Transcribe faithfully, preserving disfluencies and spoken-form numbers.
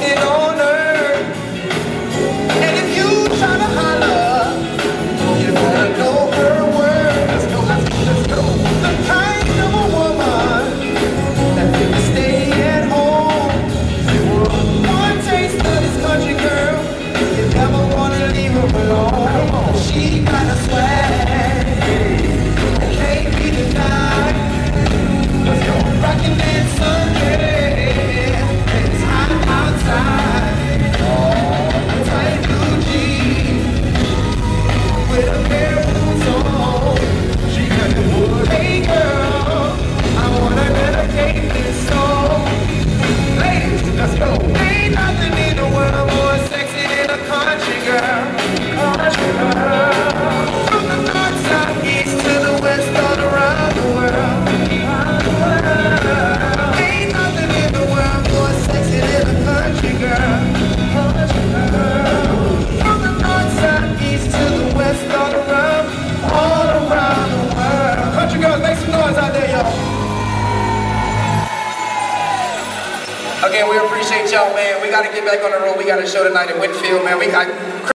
waiting on her. And if you try to holler, you better know her word. Let's go, let's go, let's go. The kind of a woman that can stay at home. One taste of this country girl, you never wanna leave her alone. She got a swag, can't be denied. Let's go, rockin' that Sunday, it's hot outside. Oh, tight blue jeans with a pair of boots on. She got the wood. Hey girl, I wanna dedicate this song. Ladies, let's go. Ain't nothing in the world more sexy than a country girl. Country girl. From the north, south, east to the west, all around the world. Ain't nothing in the world more sexy than a country girl. Country girl. From the north, south, east to the west, all around, all around the world. Country girls, make some noise out there, y'all. Again, we appreciate y'all, man. We got to get back on the road. We got a show tonight in Whitfield, man. We got